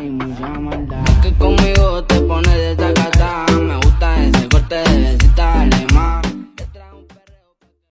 y mucha maldad. Es que conmigo te pones de